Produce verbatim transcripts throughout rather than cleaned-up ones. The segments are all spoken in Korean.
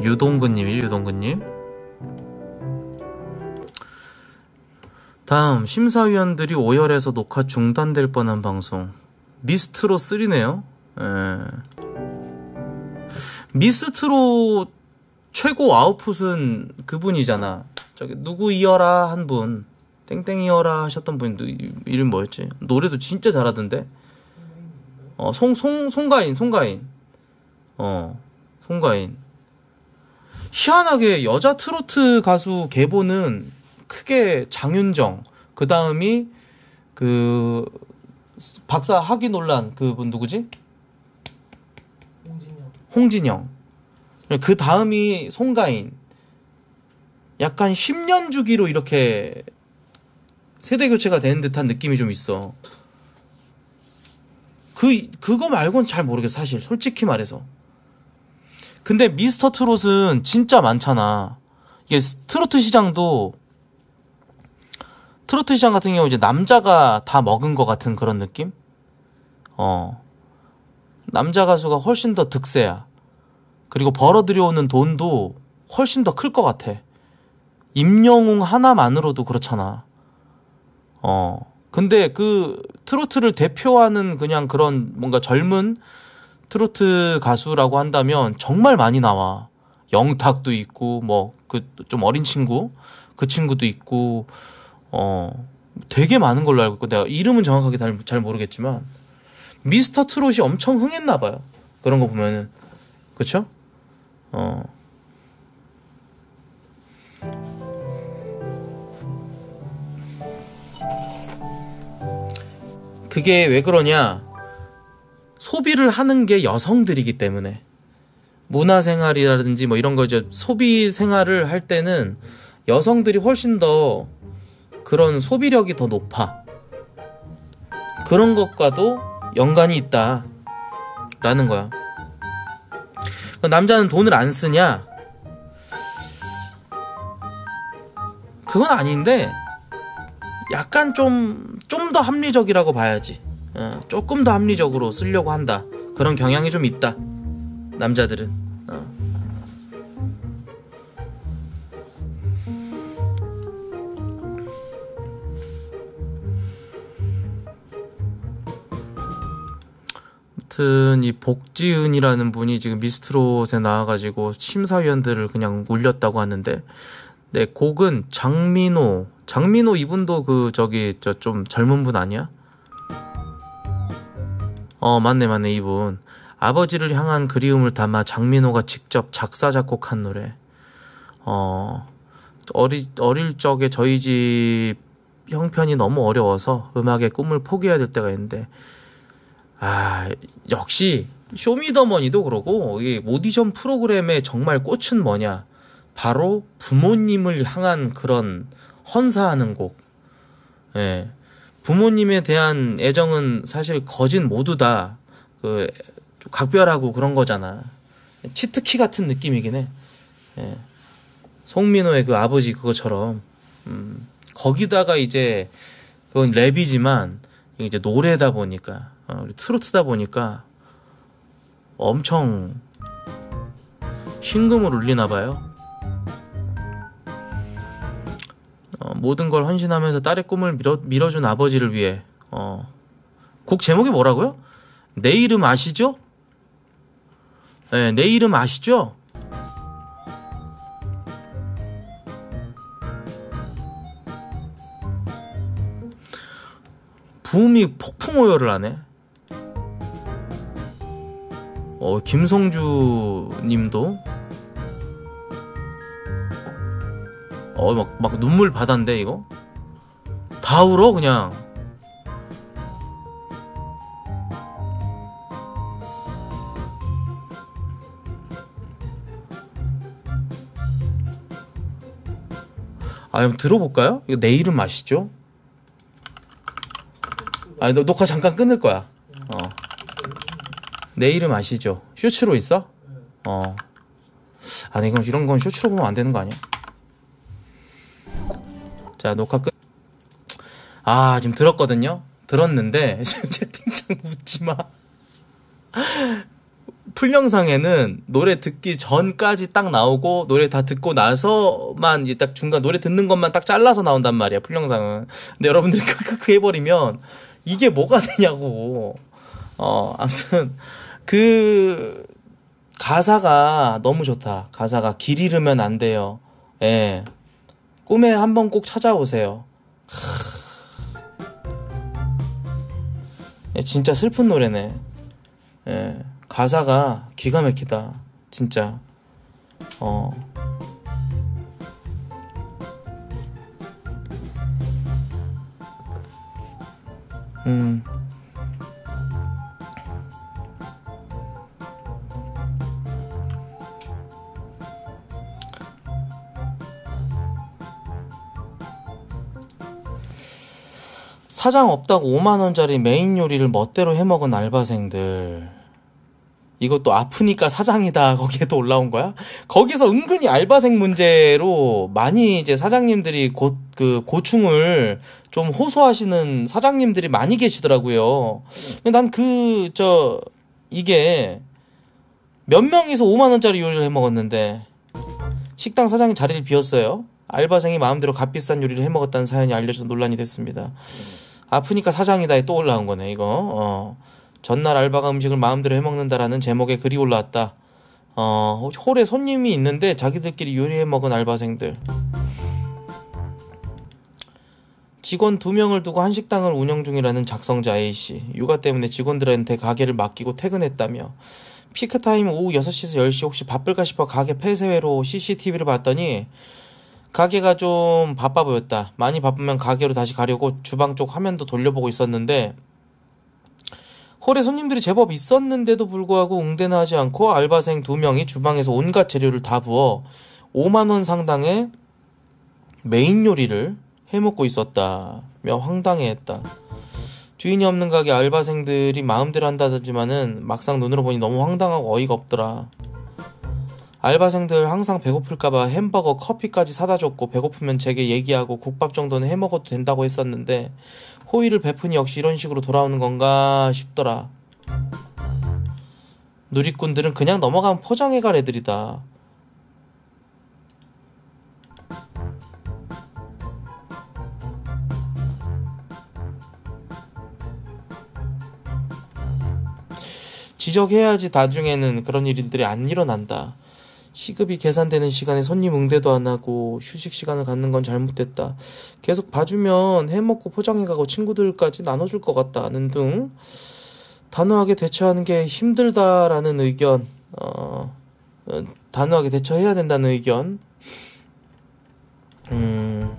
유동근님이 유동근님. 다음 심사위원들이 오열해서 녹화 중단될 뻔한 방송. 미스트로 쓰리네요. 예. 미스트로 최고 아웃풋은 그분이잖아. 저기 누구 이어라 한 분, 땡땡 이어라 하셨던 분 이름 뭐였지? 노래도 진짜 잘하던데. 어, 송, 송, 송가인, 송가인. 어, 송가인. 희한하게 여자 트로트 가수 계보는 크게 장윤정, 그 다음이 그 박사 학위 논란 그분 누구지? 홍진영. 홍진영. 그 다음이 송가인. 약간 십 년 주기로 이렇게 세대 교체가 되는 듯한 느낌이 좀 있어. 그 그거 말고는 잘 모르겠어 사실 솔직히 말해서. 근데 미스터 트롯은 진짜 많잖아. 이게 트로트 시장도 트로트 시장 같은 경우 이제 남자가 다 먹은 것 같은 그런 느낌? 어. 남자 가수가 훨씬 더 득세야. 그리고 벌어들여오는 돈도 훨씬 더 클 것 같아. 임영웅 하나만으로도 그렇잖아. 어. 근데 그 트로트를 대표하는 그냥 그런 뭔가 젊은 트로트 가수라고 한다면 정말 많이 나와. 영탁도 있고 뭐 그 좀 어린 친구 그 친구도 있고 어 되게 많은 걸로 알고 있고 내가 이름은 정확하게 잘, 잘 모르겠지만 미스터 트롯이 엄청 흥했나 봐요. 그런 거 보면은 그쵸? 어. 그게 왜 그러냐? 소비를 하는 게 여성들이기 때문에. 문화생활이라든지 뭐 이런 거 이제 소비 생활을 할 때는 여성들이 훨씬 더 그런 소비력이 더 높아. 그런 것과도 연관이 있다 라는 거야. 남자는 돈을 안 쓰냐? 그건 아닌데 약간 좀 좀 더 합리적이라고 봐야지. 어, 조금 더 합리적으로 쓰려고 한다. 그런 경향이 좀 있다. 남자들은. 어. 아무튼 이 복지은이라는 분이 지금 미스트롯에 나와가지고 심사위원들을 그냥 울렸다고 하는데, 네, 곡은 장민호. 장민호 이분도 그 저기 저 좀 젊은 분 아니야? 어 맞네 맞네 이분. 아버지를 향한 그리움을 담아 장민호가 직접 작사 작곡한 노래. 어 어리 어릴 적에 저희 집 형편이 너무 어려워서 음악의 꿈을 포기해야 될 때가 있는데, 아 역시 쇼미더머니도 그러고 이 오디션 프로그램의 정말 꽃은 뭐냐? 바로 부모님을 향한 그런 헌사하는 곡. 예. 부모님에 대한 애정은 사실 거진 모두 다 그 각별하고 그런 거잖아. 치트키 같은 느낌이긴 해. 예. 송민호의 그 아버지 그거처럼. 음. 거기다가 이제 그건 랩이지만 이제 노래다 보니까 어, 트로트다 보니까 엄청 심금을 울리나 봐요. 어, 모든 걸 헌신하면서 딸의 꿈을 밀어, 밀어준 아버지를 위해. 어. 곡 제목이 뭐라고요? 내 이름 아시죠? 네, 내 이름 아시죠? 붐이 폭풍 오열을 하네. 어, 김성주 님도 어, 막, 막 눈물 바다인데, 이거? 다 울어, 그냥. 아, 그럼 들어볼까요? 이거 내 이름 아시죠? 아, 너 녹화 잠깐 끊을 거야. 어. 내 이름 아시죠? 쇼츠로 있어? 어. 아니, 그럼 이런 건 쇼츠로 보면 안 되는 거 아니야? 자, 녹화 끝. 아, 지금 들었거든요? 들었는데, 지금 채팅창 묻지 마. 풀 영상에는 노래 듣기 전까지 딱 나오고 노래 다 듣고 나서만 이제 딱 중간 노래 듣는 것만 딱 잘라서 나온단 말이야, 풀 영상은. 근데 여러분들이 크크크 해버리면 이게 뭐가 되냐고. 어, 아무튼 그 가사가 너무 좋다. 가사가 길 잃으면 안 돼요. 예. 꿈에 한번 꼭 찾아오세요. 예, 진짜 슬픈 노래네. 예. 가사가 기가 막히다. 진짜. 어. 음. 사장 없다고 오만 원짜리 메인 요리를 멋대로 해먹은 알바생들. 이것도 아프니까 사장이다 거기에도 올라온 거야? 거기서 은근히 알바생 문제로 많이 이제 사장님들이 고, 그 고충을 좀 호소하시는 사장님들이 많이 계시더라고요. 난 그 저 이게 몇 명이서 오만 원짜리 요리를 해먹었는데 식당 사장이 자리를 비웠어요. 알바생이 마음대로 값비싼 요리를 해먹었다는 사연이 알려져서 논란이 됐습니다. 아프니까 사장이다에 또 올라온 거네 이거. 어. 전날 알바가 음식을 마음대로 해먹는다라는 제목에 글이 올라왔다. 어, 홀에 손님이 있는데 자기들끼리 요리해먹은 알바생들. 직원 두 명을 두고 한 식당을 운영 중이라는 작성자 A씨. 육아 때문에 직원들한테 가게를 맡기고 퇴근했다며. 피크타임 오후 여섯 시에서 열 시 혹시 바쁠까 싶어 가게 폐쇄회로 씨씨티비를 봤더니 가게가 좀 바빠 보였다. 많이 바쁘면 가게로 다시 가려고 주방 쪽 화면도 돌려보고 있었는데 홀에 손님들이 제법 있었는데도 불구하고 응대는 하지 않고 알바생 두 명이 주방에서 온갖 재료를 다 부어 오만 원 상당의 메인 요리를 해먹고 있었다며 황당해했다. 주인이 없는 가게 알바생들이 마음대로 한다더지만은 막상 눈으로 보니 너무 황당하고 어이가 없더라. 알바생들 항상 배고플까봐 햄버거, 커피까지 사다 줬고 배고프면 제게 얘기하고 국밥 정도는 해먹어도 된다고 했었는데 호의를 베푸니 역시 이런 식으로 돌아오는 건가 싶더라. 누리꾼들은 그냥 넘어가면 포장해갈 애들이다. 지적해야지 나중에는 그런 일들이 안 일어난다. 시급이 계산되는 시간에 손님 응대도 안 하고 휴식 시간을 갖는 건 잘못됐다. 계속 봐주면 해먹고 포장해가고 친구들까지 나눠줄 것 같다는 등 단호하게 대처하는 게 힘들다라는 의견, 어, 단호하게 대처해야 된다는 의견. 음...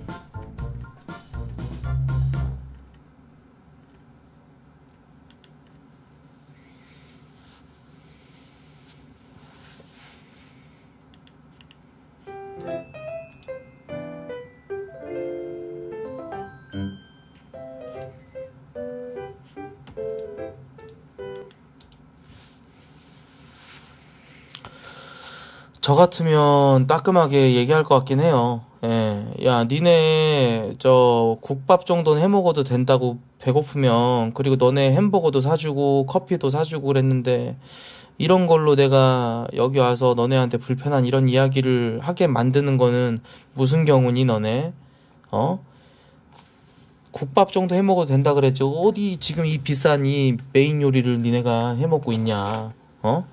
저 같으면 따끔하게 얘기할 것 같긴 해요. 예. 야, 니네 저 국밥 정도는 해먹어도 된다고 배고프면, 그리고 너네 햄버거도 사주고 커피도 사주고 그랬는데 이런 걸로 내가 여기 와서 너네한테 불편한 이런 이야기를 하게 만드는 거는 무슨 경우니 너네? 어? 국밥 정도 해먹어도 된다 그랬지. 어디 지금 이 비싼 이 메인 요리를 니네가 해먹고 있냐? 어?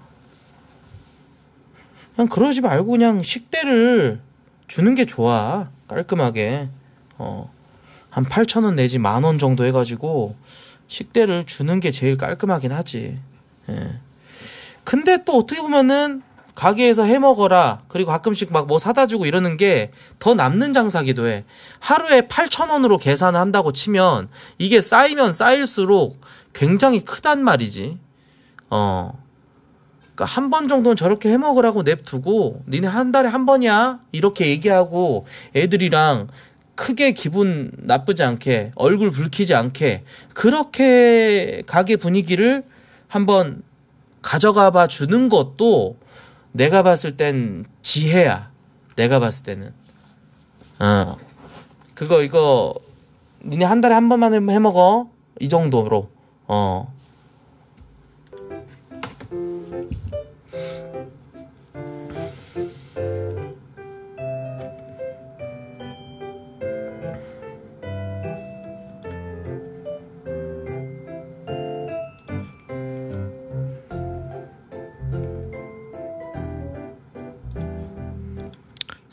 그냥 그러지 말고 그냥 식대를 주는 게 좋아. 깔끔하게. 어. 한 팔천 원 내지 만 원 정도 해가지고 식대를 주는 게 제일 깔끔하긴 하지. 예. 근데 또 어떻게 보면은 가게에서 해 먹어라. 그리고 가끔씩 막 뭐 사다 주고 이러는 게 더 남는 장사기도 해. 하루에 팔천 원으로 계산을 한다고 치면 이게 쌓이면 쌓일수록 굉장히 크단 말이지. 어. 그러니까 한 번 정도는 저렇게 해 먹으라고 냅두고 니네 한 달에 한 번이야? 이렇게 얘기하고 애들이랑 크게 기분 나쁘지 않게 얼굴 붉히지 않게 그렇게 가게 분위기를 한번 가져가 봐 주는 것도 내가 봤을 땐 지혜야. 내가 봤을 때는. 어. 그거 이거 니네 한 달에 한 번만 해 먹어. 이 정도로. 어.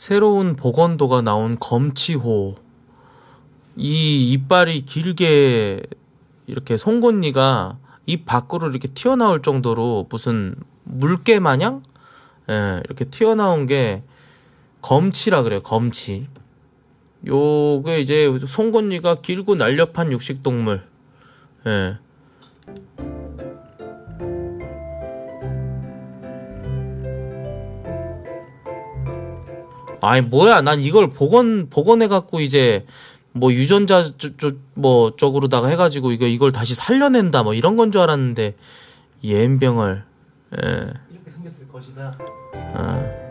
새로운 보건도가 나온 검치호. 이 이빨이 길게 이렇게 송곳니가 입 밖으로 이렇게 튀어나올 정도로 무슨 물개 마냥 예, 이렇게 튀어나온 게 검치라 그래요. 검치. 요게 이제 송곳니가 길고 날렵한 육식동물. 예. 아니 뭐야, 난 이걸 복원 복원해 갖고 이제 뭐 유전자 저, 저, 뭐 쪽으로다가 해가지고 이거 이걸 다시 살려낸다 뭐 이런 건 줄 알았는데 옌병을. 예. 이렇게 생겼을 것이다. 아.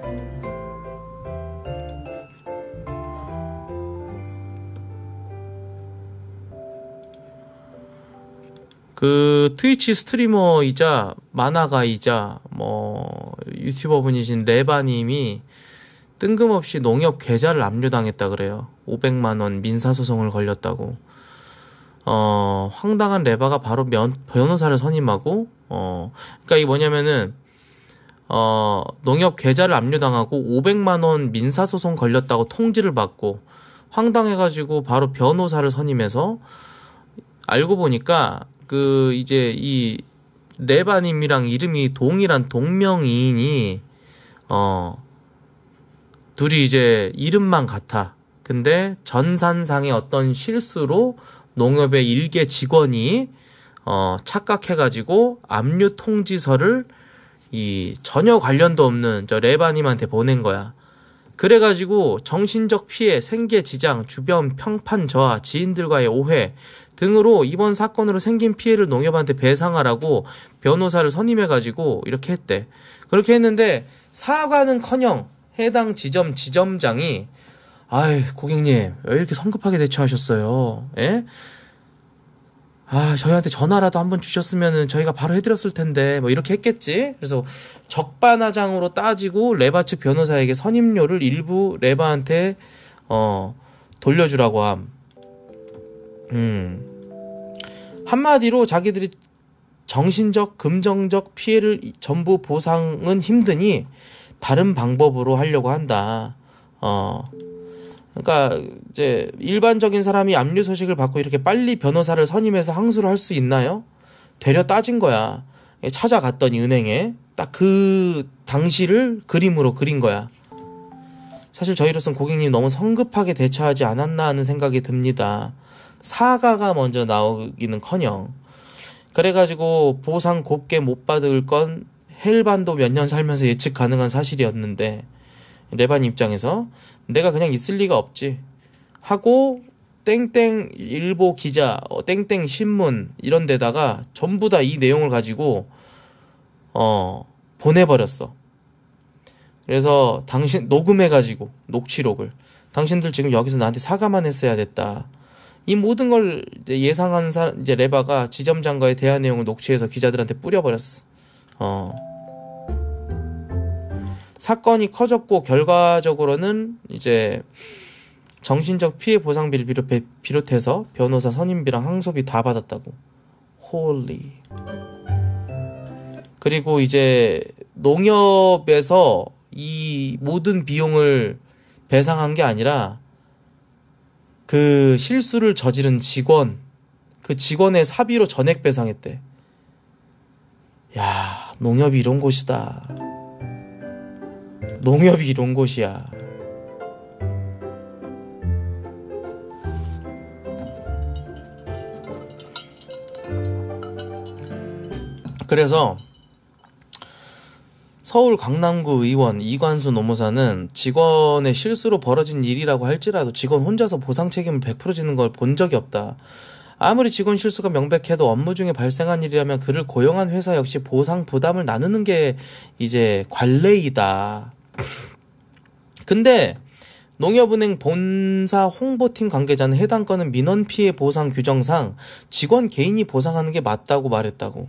그 트위치 스트리머이자 만화가이자 뭐 유튜버 분이신 레바님이 뜬금없이 농협 계좌를 압류당했다 그래요. 오백만 원 민사소송을 걸렸다고. 어, 황당한 레바가 바로 면, 변호사를 선임하고, 어, 그니까 이게 뭐냐면은, 어, 농협 계좌를 압류당하고 오백만 원 민사소송 걸렸다고 통지를 받고, 황당해가지고 바로 변호사를 선임해서, 알고 보니까, 그, 이제 이, 레바님이랑 이름이 동일한 동명이인이, 어, 둘이 이제 이름만 같아. 근데 전산상의 어떤 실수로 농협의 일개 직원이 어 착각해가지고 압류 통지서를 이 전혀 관련도 없는 저 레바님한테 보낸 거야. 그래가지고 정신적 피해, 생계 지장, 주변 평판 저하, 지인들과의 오해 등으로 이번 사건으로 생긴 피해를 농협한테 배상하라고 변호사를 선임해가지고 이렇게 했대. 그렇게 했는데 사과는커녕 해당 지점 지점장이 아이 고객님 왜 이렇게 성급하게 대처하셨어요? 예? 아 저희한테 전화라도 한번 주셨으면은 저희가 바로 해드렸을 텐데 뭐 이렇게 했겠지. 그래서 적반하장으로 따지고 레바 측 변호사에게 선임료를 일부 레바한테 어 돌려주라고 함. 음 한마디로 자기들이 정신적 금정적 피해를 전부 보상은 힘드니 다른 방법으로 하려고 한다. 어. 그러니까 이제 일반적인 사람이 압류 소식을 받고 이렇게 빨리 변호사를 선임해서 항소를 할 수 있나요? 되려 따진 거야. 찾아갔더니 은행에 딱 그 당시를 그림으로 그린 거야. 사실 저희로선 고객님 너무 성급하게 대처하지 않았나 하는 생각이 듭니다. 사과가 먼저 나오기는커녕 그래가지고 보상 곱게 못 받을 건 헬반도 몇 년 살면서 예측 가능한 사실이었는데 레반 입장에서 내가 그냥 있을 리가 없지 하고 땡땡 일보 기자, 어, 땡땡 신문 이런 데다가 전부 다 이 내용을 가지고 어 보내버렸어. 그래서 당신 녹음해가지고 녹취록을 당신들 지금 여기서 나한테 사과만 했어야 됐다. 이 모든 걸 이제 예상한 사, 이제 레바가 지점장과의 대화 내용을 녹취해서 기자들한테 뿌려버렸어. 어. 사건이 커졌고 결과적으로는 이제 정신적 피해 보상비를 비롯해, 비롯해서 변호사 선임비랑 항소비 다 받았다고. 홀리. 그리고 이제 농협에서 이 모든 비용을 배상한 게 아니라 그 실수를 저지른 직원, 그 직원의 사비로 전액 배상했대. 야, 농협이 이런 곳이다. 농협이 이런 곳이야. 그래서 서울 강남구 의원 이관수 노무사는 직원의 실수로 벌어진 일이라고 할지라도 직원 혼자서 보상 책임을 백 퍼센트 지는 걸 본 적이 없다. 아무리 직원 실수가 명백해도 업무 중에 발생한 일이라면 그를 고용한 회사 역시 보상 부담을 나누는 게 이제 관례이다. 근데 농협은행 본사 홍보팀 관계자는 해당 건은 민원 피해 보상 규정상 직원 개인이 보상하는 게 맞다고 말했다고.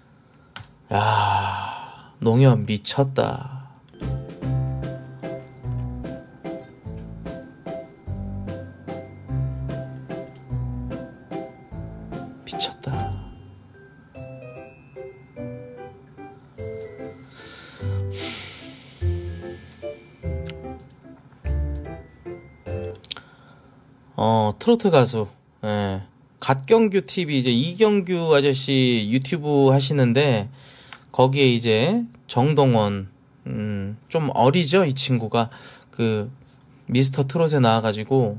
야, 농협 미쳤다. 미쳤다. 어, 트로트 가수. 예. 갓경규 티비 이제 이경규 아저씨 유튜브 하시는데 거기에 이제 정동원 음, 좀 어리죠, 이 친구가. 그 미스터 트롯에 나와가지고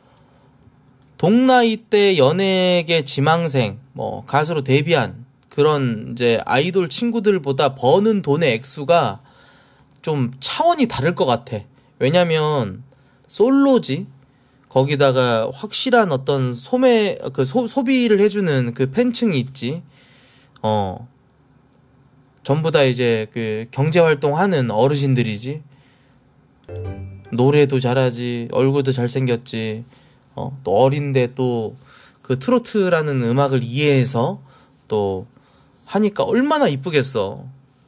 동나이 때 연예계 지망생 뭐 가수로 데뷔한 그런 이제 아이돌 친구들보다 버는 돈의 액수가 좀 차원이 다를 것 같아. 왜냐면 솔로지. 거기다가 확실한 어떤 소매 그 소, 소비를 해주는 그 팬층이 있지. 어 전부 다 이제 그 경제 활동하는 어르신들이지. 노래도 잘하지, 얼굴도 잘생겼지. 어, 또 어린데 또 그 트로트라는 음악을 이해해서 또 하니까 얼마나 이쁘겠어.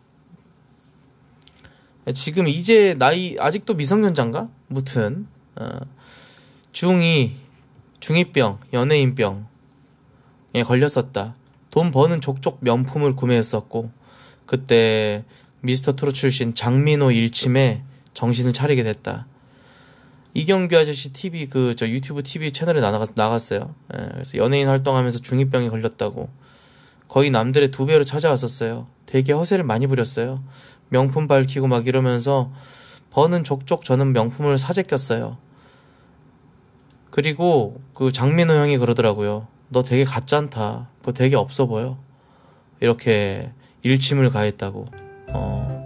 지금 이제 나이 아직도 미성년자인가? 무튼 어, 중이 중이병 연예인병에 걸렸었다. 돈 버는 족족 명품을 구매했었고 그때 미스터 트롯 출신 장민호 일침에 정신을 차리게 됐다. 이경규 아저씨 티비 그 저 유튜브 티비 채널에 나갔, 나갔어요. 예, 그래서 연예인 활동하면서 중이병에 걸렸다고 거의 남들의 두 배로 찾아왔었어요. 되게 허세를 많이 부렸어요. 명품 밝히고 막 이러면서 버는 족족 저는 명품을 사재꼈어요. 그리고 그 장민호 형이 그러더라고요. 너 되게 가짠다. 그거 되게 없어 보여. 이렇게 일침을 가했다고. 어.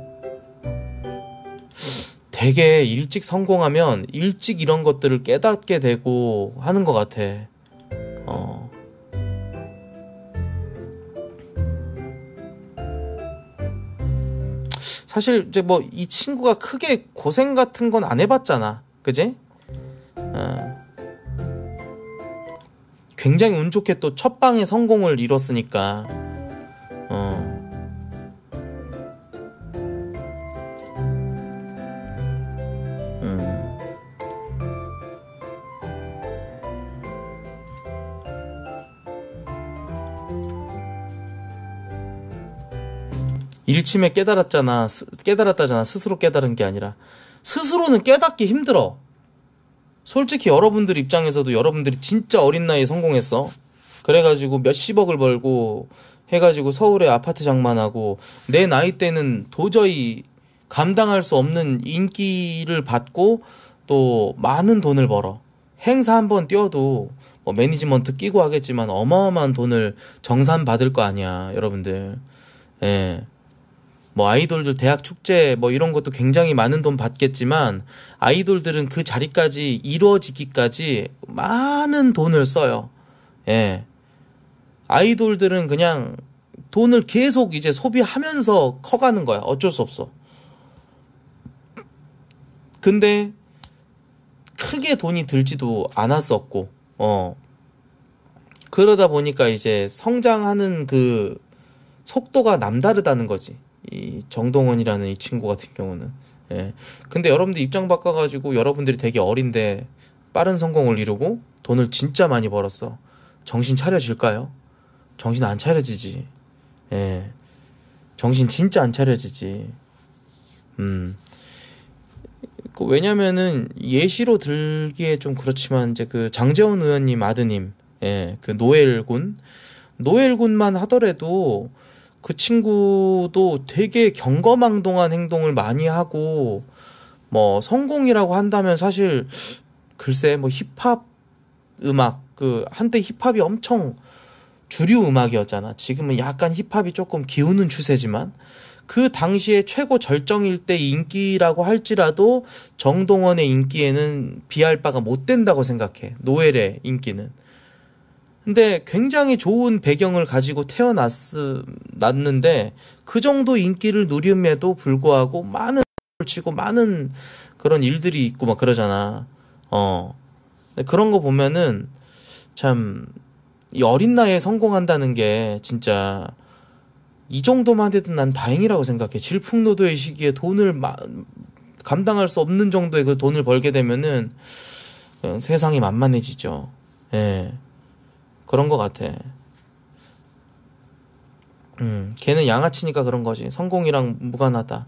되게 일찍 성공하면 일찍 이런 것들을 깨닫게 되고 하는 것 같아. 어. 사실 이제 뭐 이 친구가 크게 고생 같은 건 안 해봤잖아. 그지? 어. 굉장히 운 좋게 또 첫 방에 성공을 이뤘으니까. 어. 음. 일침에 깨달았잖아. 스, 깨달았다잖아. 스스로 깨달은 게 아니라. 스스로는 깨닫기 힘들어. 솔직히 여러분들 입장에서도 여러분들이 진짜 어린 나이에 성공했어. 그래가지고 몇십억을 벌고 해가지고 서울에 아파트 장만하고 내 나이 때는 도저히 감당할 수 없는 인기를 받고 또 많은 돈을 벌어. 행사 한번 뛰어도 뭐 매니지먼트 끼고 하겠지만 어마어마한 돈을 정산받을 거 아니야, 여러분들. 예. 뭐 아이돌들 대학 축제 뭐 이런 것도 굉장히 많은 돈 받겠지만 아이돌들은 그 자리까지 이루어지기까지 많은 돈을 써요. 예. 아이돌들은 그냥 돈을 계속 이제 소비하면서 커가는 거야. 어쩔 수 없어. 근데 크게 돈이 들지도 않았었고, 어. 그러다 보니까 이제 성장하는 그 속도가 남다르다는 거지. 이 정동원이라는 이 친구 같은 경우는. 예. 근데 여러분들 입장 바꿔가지고 여러분들이 되게 어린데 빠른 성공을 이루고 돈을 진짜 많이 벌었어. 정신 차려질까요? 정신 안 차려지지. 예. 정신 진짜 안 차려지지. 음. 그 왜냐면은 예시로 들기에 좀 그렇지만 이제 그 장제원 의원님 아드님, 예, 그 노엘군, 노엘군만 하더라도 그 친구도 되게 경거망동한 행동을 많이 하고 뭐 성공이라고 한다면 사실 글쎄 뭐 힙합 음악 그 한때 힙합이 엄청 주류 음악이었잖아. 지금은 약간 힙합이 조금 기우는 추세지만 그 당시에 최고 절정일 때 인기라고 할지라도 정동원의 인기에는 비할 바가 못 된다고 생각해. 노엘의 인기는. 근데 굉장히 좋은 배경을 가지고 태어났는데 그 정도 인기를 누림에도 불구하고 많은 걸 치고 많은 그런 일들이 있고 막 그러잖아. 어. 근데 그런 거 보면은 참 이 어린 나이에 성공한다는 게 진짜 이 정도만 해도 난 다행이라고 생각해. 질풍노도의 시기에 돈을 마, 감당할 수 없는 정도의 그 돈을 벌게 되면은 그냥 세상이 만만해지죠. 예. 그런 것 같아. 음, 걔는 양아치니까 그런 거지. 성공이랑 무관하다.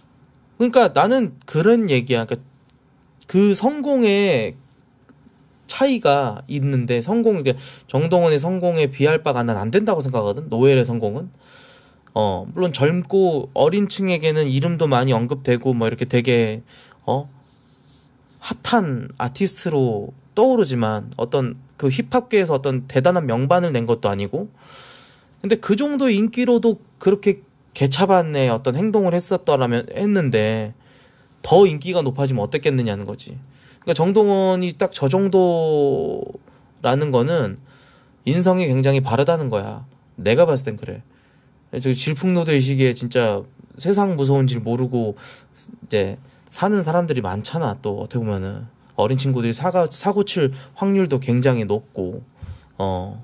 그러니까 나는 그런 얘기야. 그러니까 그 성공의 차이가 있는데 성공, 이게 정동원의 성공에 비할 바가 난 안 된다고 생각하거든. 노엘의 성공은. 어, 물론 젊고 어린 층에게는 이름도 많이 언급되고 뭐 이렇게 되게 어 핫한 아티스트로 떠오르지만 어떤 그 힙합계에서 어떤 대단한 명반을 낸 것도 아니고, 근데 그 정도 인기로도 그렇게 개차반의 어떤 행동을 했었더라면 했는데 더 인기가 높아지면 어땠겠느냐는 거지. 그러니까 정동원이 딱 저 정도라는 거는 인성이 굉장히 바르다는 거야. 내가 봤을 땐 그래. 저 질풍노도의 시기에 진짜 세상 무서운 줄 모르고 이제 사는 사람들이 많잖아. 또 어떻게 보면은 어린 친구들이 사가, 사고 칠 확률도 굉장히 높고. 어.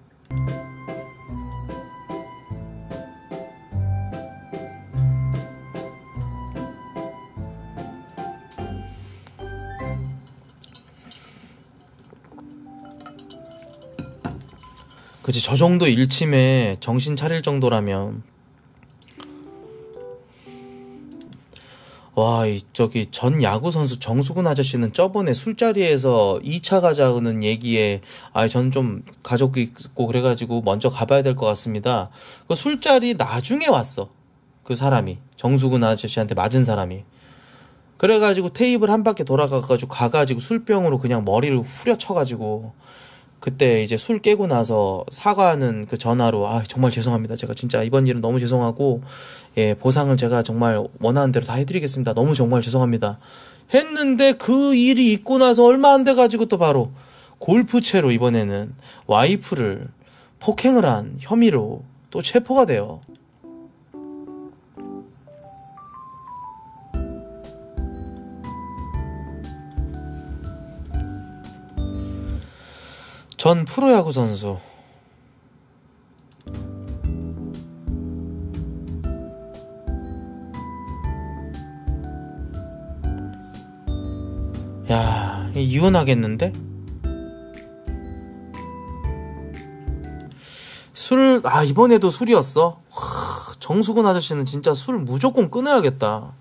그치, 저 정도 일침에 정신 차릴 정도라면. 와, 이 저기 전 야구 선수 정수근 아저씨는 저번에 술자리에서 이 차 가자는 얘기에, 아, 저는 좀 가족이 있고 그래가지고 먼저 가봐야 될 것 같습니다. 그 술자리 나중에 왔어. 그 사람이, 정수근 아저씨한테 맞은 사람이. 그래가지고 테이블 한 바퀴 돌아가가지고 가가지고 술병으로 그냥 머리를 후려쳐가지고, 그때 이제 술 깨고 나서 사과하는 그 전화로, 아, 정말 죄송합니다. 제가 진짜 이번 일은 너무 죄송하고, 예, 보상을 제가 정말 원하는 대로 다 해드리겠습니다. 너무 정말 죄송합니다. 했는데 그 일이 있고 나서 얼마 안 돼가지고 또 바로 골프채로 이번에는 와이프를 폭행을 한 혐의로 또 체포가 돼요. 전 프로야구 선수. 야, 이혼하겠는데? 술, 아, 이번에도 술이었어? 와, 정수근 아저씨는 진짜 술 무조건 끊어야겠다.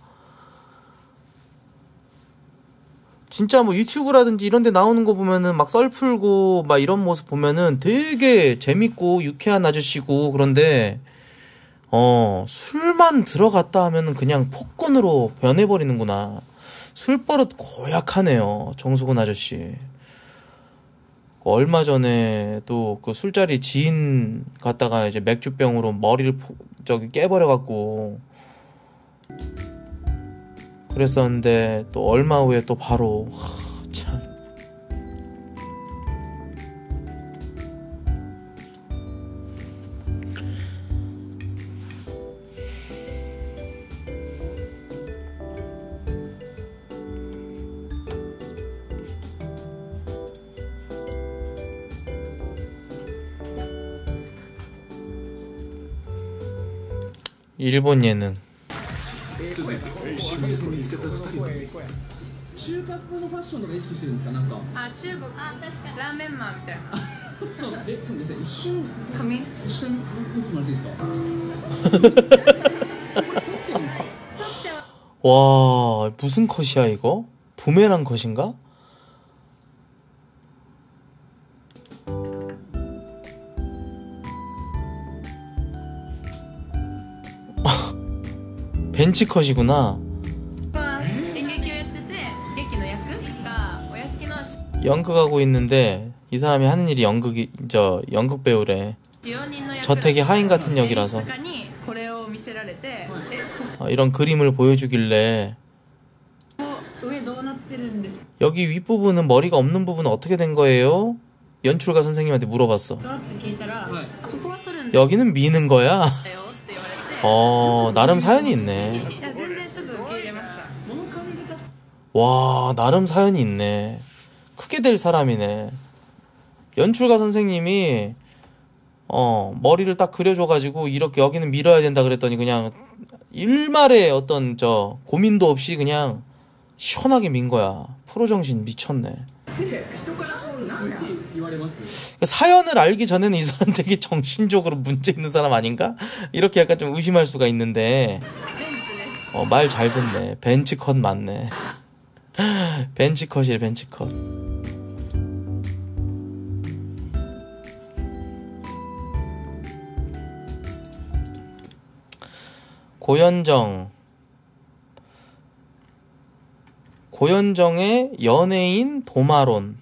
진짜 뭐 유튜브라든지 이런 데 나오는 거 보면은 막 썰 풀고 막 이런 모습 보면은 되게 재밌고 유쾌한 아저씨고, 그런데 어 술만 들어갔다 하면은 그냥 폭군으로 변해버리는구나. 술버릇 고약하네요, 정수근 아저씨. 얼마 전에 또 그 술자리 지인 갔다가 이제 맥주병으로 머리를 포, 저기 깨버려갖고 그랬었는데, 또 얼마 후에 또 바로, 하, 참. 일본 예능. 中華風のファッションとか意識してるんですか？なんかあ、中国、あ、確かにラーメンマンみたいな。 そうえ、ちょっとですね、一瞬仮面一瞬打つもらっていいですか？ 와, 무슨 컷이야 이거? 부메랑 컷인가? 벤치 컷이구나. 연극하고 있는데 이 사람이 하는 일이 연극이, 저 연극 배우래. 저택의 하인 같은 역이라서 어, 이런 그림을 보여주길래, 여기 윗부분은 머리가 없는 부분은 어떻게 된 거예요? 연출가 선생님한테 물어봤어. 여기는 미는 거야? 어, 나름 사연이 있네. 와, 나름 사연이 있네. 크게 될 사람이네. 연출가 선생님이 어 머리를 딱 그려줘가지고 이렇게 여기는 밀어야 된다 그랬더니 그냥 일말의 어떤 저 고민도 없이 그냥 시원하게 민 거야. 프로 정신 미쳤네. 사연을 알기 전에는 이 사람 되게 정신적으로 문제 있는 사람 아닌가? 이렇게 약간 좀 의심할 수가 있는데, 어, 말 잘 듣네. 벤치컷 맞네. 벤치컷이래, 벤치컷. 고현정. 고현정의 연예인 도마론.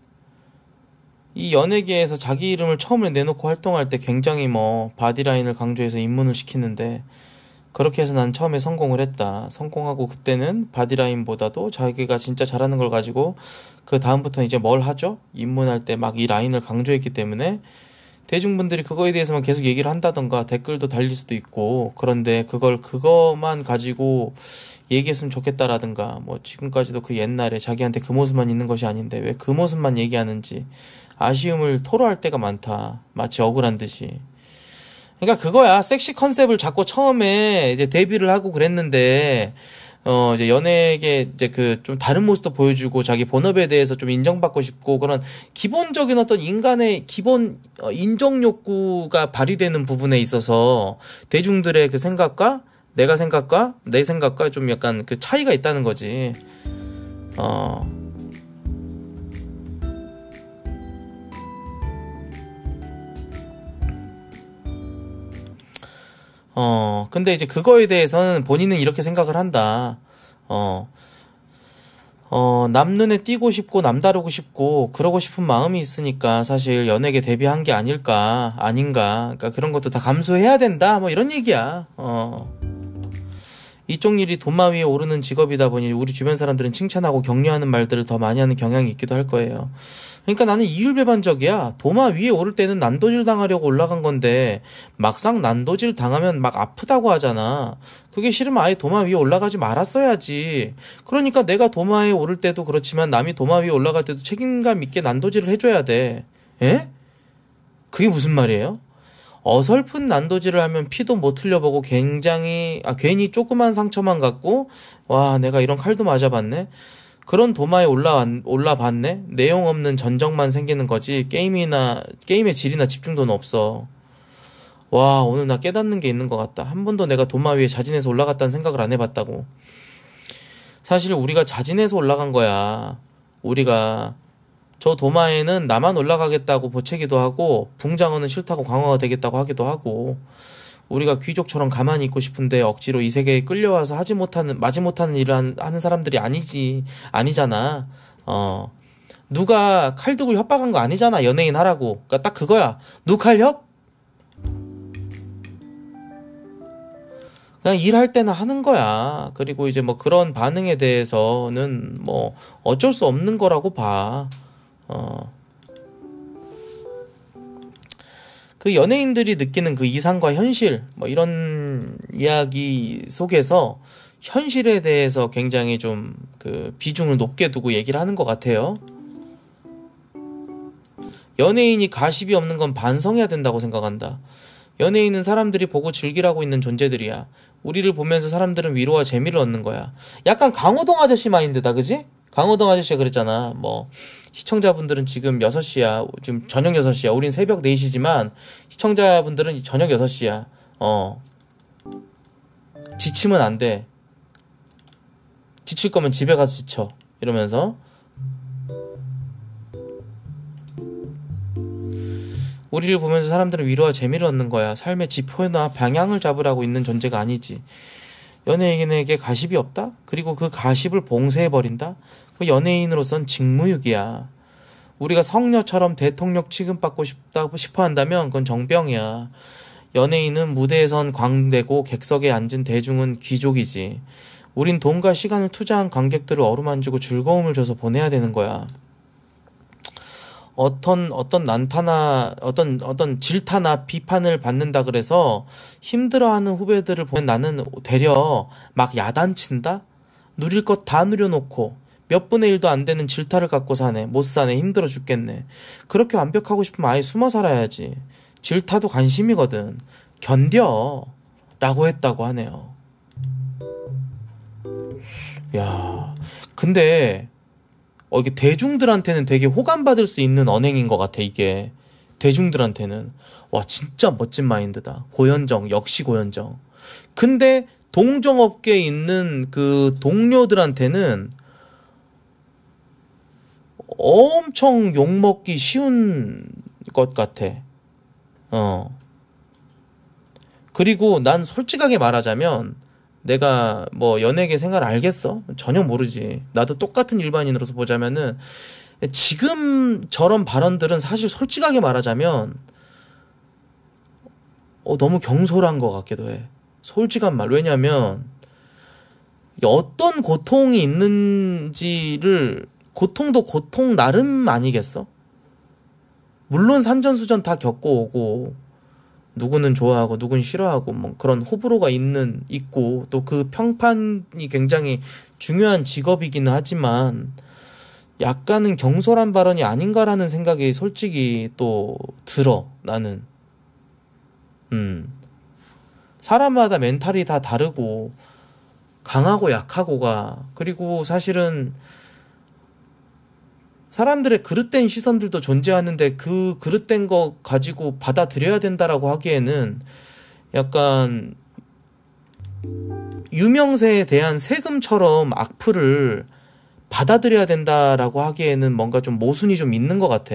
이 연예계에서 자기 이름을 처음에 내놓고 활동할 때 굉장히 뭐 바디라인을 강조해서 입문을 시키는데, 그렇게 해서 난 처음에 성공을 했다. 성공하고 그때는 바디라인보다도 자기가 진짜 잘하는 걸 가지고 그 다음부터는 이제 뭘 하죠? 입문할 때 막 이 라인을 강조했기 때문에 대중분들이 그거에 대해서만 계속 얘기를 한다던가 댓글도 달릴 수도 있고, 그런데 그걸 그거만 가지고 얘기했으면 좋겠다라든가, 뭐 지금까지도 그 옛날에 자기한테 그 모습만 있는 것이 아닌데 왜 그 모습만 얘기하는지 아쉬움을 토로할 때가 많다. 마치 억울한 듯이. 그러니까 그거야. 섹시 컨셉을 잡고 처음에 이제 데뷔를 하고 그랬는데, 어, 이제 연예계 이제 그 좀 다른 모습도 보여주고 자기 본업에 대해서 좀 인정받고 싶고, 그런 기본적인 어떤 인간의 기본 어, 인정 욕구가 발휘되는 부분에 있어서 대중들의 그 생각과 내가 생각과 내 생각과 좀 약간 그 차이가 있다는 거지. 어. 어, 근데 이제 그거에 대해서는 본인은 이렇게 생각을 한다. 어, 어, 남 눈에 띄고 싶고 남다르고 싶고 그러고 싶은 마음이 있으니까 사실 연예계 데뷔한 게 아닐까, 아닌가. 그러니까 그런 것도 다 감수해야 된다. 뭐 이런 얘기야. 어. 이쪽 일이 도마 위에 오르는 직업이다 보니 우리 주변 사람들은 칭찬하고 격려하는 말들을 더 많이 하는 경향이 있기도 할 거예요. 그러니까 나는 이율배반적이야. 도마 위에 오를 때는 난도질 당하려고 올라간 건데 막상 난도질 당하면 막 아프다고 하잖아. 그게 싫으면 아예 도마 위에 올라가지 말았어야지. 그러니까 내가 도마에 오를 때도 그렇지만 남이 도마 위에 올라갈 때도 책임감 있게 난도질을 해줘야 돼. 에? 그게 무슨 말이에요? 어설픈 난도질을 하면 피도 못 흘려보고 굉장히 아 괜히 조그만 상처만 갖고 와 내가 이런 칼도 맞아봤네. 그런 도마에 올라 올라봤네. 내용 없는 전적만 생기는 거지 게임이나 게임의 질이나 집중도는 없어. 와 오늘 나 깨닫는 게 있는 것 같다. 한 번도 내가 도마 위에 자진해서 올라갔다는 생각을 안 해봤다고. 사실 우리가 자진해서 올라간 거야. 우리가 저 도마에는 나만 올라가겠다고 보채기도 하고 붕장어는 싫다고 강화가 되겠다고 하기도 하고, 우리가 귀족처럼 가만히 있고 싶은데 억지로 이 세계에 끌려와서 하지 못하는 마지 못하는 일을 하는 사람들이 아니지 아니잖아. 어 누가 칼 들고 협박한 거 아니잖아. 연예인 하라고. 그러니까 딱 그거야. 누 칼 협? 그냥 일할 때나 하는 거야. 그리고 이제 뭐 그런 반응에 대해서는 뭐 어쩔 수 없는 거라고 봐. 어. 그 연예인들이 느끼는 그 이상과 현실, 뭐 이런 이야기 속에서 현실에 대해서 굉장히 좀 그 비중을 높게 두고 얘기를 하는 것 같아요. 연예인이 가십이 없는 건 반성해야 된다고 생각한다. 연예인은 사람들이 보고 즐기라고 있는 존재들이야. 우리를 보면서 사람들은 위로와 재미를 얻는 거야. 약간 강호동 아저씨 마인드다, 그지? 강호동 아저씨가 그랬잖아. 뭐 시청자분들은 지금 여섯 시야. 지금 저녁 여섯 시야. 우린 새벽 네 시지만 시청자분들은 저녁 여섯 시야. 어. 지치면 안 돼. 지칠 거면 집에 가서 지쳐. 이러면서 우리를 보면서 사람들은 위로와 재미를 얻는 거야. 삶의 지표나 방향을 잡으라고 있는 존재가 아니지. 연예인에게 가십이 없다? 그리고 그 가십을 봉쇄해버린다? 그 연예인으로선 직무유기야. 우리가 성녀처럼 대통령 취급받고 싶다고 싶어 한다면 그건 정병이야. 연예인은 무대에선 광대고 객석에 앉은 대중은 귀족이지. 우린 돈과 시간을 투자한 관객들을 어루만지고 즐거움을 줘서 보내야 되는 거야. 어떤 어떤 난타나 어떤 어떤 질타나 비판을 받는다 그래서 힘들어하는 후배들을 보면 나는 되려 막 야단친다? 누릴 것 다 누려놓고 몇 분의 일도 안 되는 질타를 갖고 사네. 못 사네. 힘들어 죽겠네. 그렇게 완벽하고 싶으면 아예 숨어 살아야지. 질타도 관심이거든. 견뎌 라고 했다고 하네요. 야, 근데 어, 이게 대중들한테는 되게 호감받을 수 있는 언행인 것 같아, 이게. 대중들한테는. 와, 진짜 멋진 마인드다. 고현정, 역시 고현정. 근데 동종업계에 있는 그 동료들한테는 엄청 욕먹기 쉬운 것 같아. 어. 그리고 난 솔직하게 말하자면 내가 뭐 연예계 생활 알겠어? 전혀 모르지. 나도 똑같은 일반인으로서 보자면은 지금 저런 발언들은 사실 솔직하게 말하자면 어, 너무 경솔한 것 같기도 해. 솔직한 말. 왜냐면 어떤 고통이 있는지를 고통도 고통 나름 아니겠어? 물론 산전수전 다 겪고 오고 누구는 좋아하고 누구는 싫어하고 뭐 그런 호불호가 있는 있고 또 그 평판이 굉장히 중요한 직업이기는 하지만 약간은 경솔한 발언이 아닌가라는 생각이 솔직히 또 들어 나는. 음 사람마다 멘탈이 다 다르고 강하고 약하고가 그리고 사실은 사람들의 그릇된 시선들도 존재하는데 그 그릇된 거 가지고 받아들여야 된다라고 하기에는 약간 유명세에 대한 세금처럼 악플을 받아들여야 된다라고 하기에는 뭔가 좀 모순이 좀 있는 것 같아.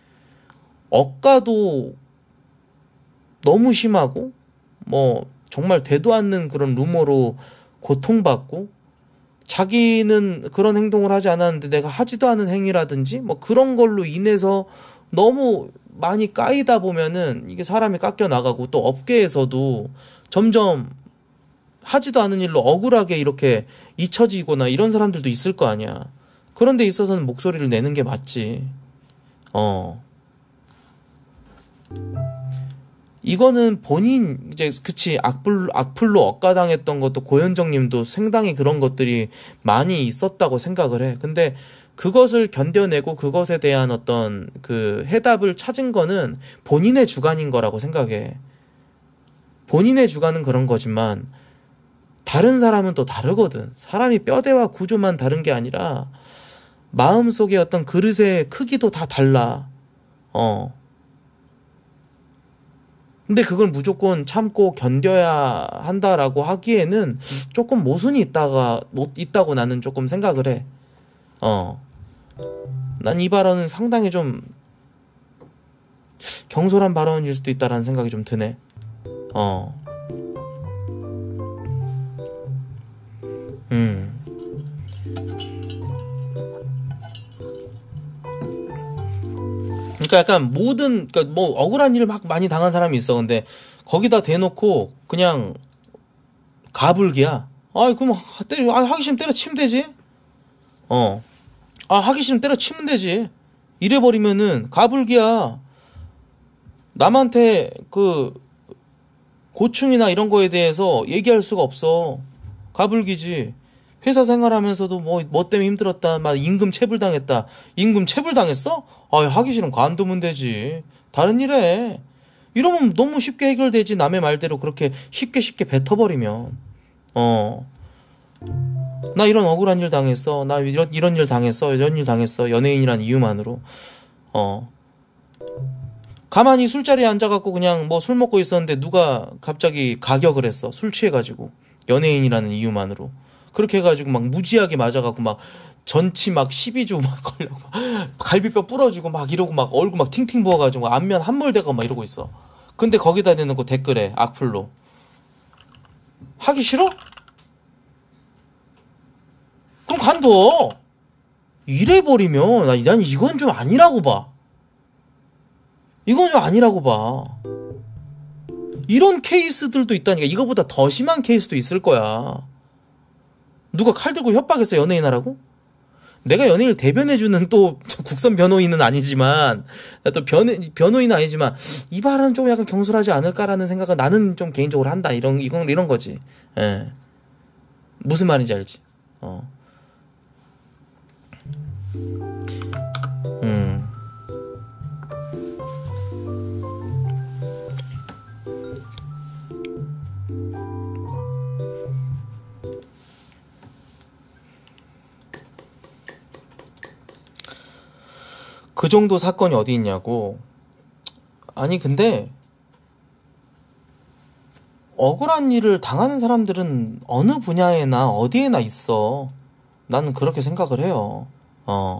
억가도 너무 심하고 뭐 정말 되도 않는 그런 루머로 고통받고 자기는 그런 행동을 하지 않았는데 내가 하지도 않은 행위라든지 뭐 그런 걸로 인해서 너무 많이 까이다 보면은 이게 사람이 깎여 나가고 또 업계에서도 점점 하지도 않은 일로 억울하게 이렇게 잊혀지거나 이런 사람들도 있을 거 아니야. 그런 데 있어서는 목소리를 내는 게 맞지. 어. 이거는 본인 이제 그치 악플 악플로 억가당했던 것도 고현정님도 상당히 그런 것들이 많이 있었다고 생각을 해. 근데 그것을 견뎌내고 그것에 대한 어떤 그 해답을 찾은 거는 본인의 주관인 거라고 생각해. 본인의 주관은 그런 거지만 다른 사람은 또 다르거든. 사람이 뼈대와 구조만 다른 게 아니라 마음속의 어떤 그릇의 크기도 다 달라. 어. 근데 그걸 무조건 참고 견뎌야 한다라고 하기에는 조금 모순이 있다가 못 있다고 나는 조금 생각을 해. 어. 난 이 발언은 상당히 좀 경솔한 발언일 수도 있다라는 생각이 좀 드네. 어. 음. 그러니까 약간 모든 그러니까 뭐 억울한 일을 막 많이 당한 사람이 있어. 근데 거기다 대놓고 그냥 가불기야. 아 그럼 때려 아, 하기 싫으면 때려치면 되지. 어. 아 하기 싫으면 때려치면 되지. 이래버리면은 가불기야. 남한테 그 고충이나 이런 거에 대해서 얘기할 수가 없어. 가불기지. 회사 생활하면서도 뭐, 뭐 때문에 힘들었다, 막 임금 체불당했다. 임금 체불당했어? 아, 하기 싫으면 관두면 되지. 다른 일 해. 이러면 너무 쉽게 해결되지. 남의 말대로 그렇게 쉽게 쉽게 뱉어버리면. 어. 나 이런 억울한 일 당했어. 나 이런, 이런 일 당했어. 이런 일 당했어. 연예인이란 이유만으로. 어. 가만히 술자리에 앉아갖고 그냥 뭐 술 먹고 있었는데 누가 갑자기 가격을 했어. 술 취해가지고. 연예인이라는 이유만으로. 그렇게 해가지고 막 무지하게 맞아갖고 막 전치 막 십이 주 막 걸려고 갈비뼈 부러지고 막 이러고 막 얼굴 막 팅팅 부어가지고 안면 함몰되고 막 이러고 있어. 근데 거기다 대놓고 댓글에 악플로 하기 싫어? 그럼 관둬. 이래버리면 난 이건 좀 아니라고 봐. 이건 좀 아니라고 봐. 이런 케이스들도 있다니까. 이거보다 더 심한 케이스도 있을 거야. 누가 칼 들고 협박했어 연예인 하라고? 내가 연예인을 대변해주는 또 국선 변호인은 아니지만 또 변, 변호인은 아니지만 이 발언은 좀 약간 경솔하지 않을까라는 생각은 나는 좀 개인적으로 한다. 이런 이건 이런 거지. 예. 무슨 말인지 알지? 어. 음. 그 정도 사건이 어디 있냐고. 아니 근데 억울한 일을 당하는 사람들은 어느 분야에나 어디에나 있어. 나는 그렇게 생각을 해요. 어.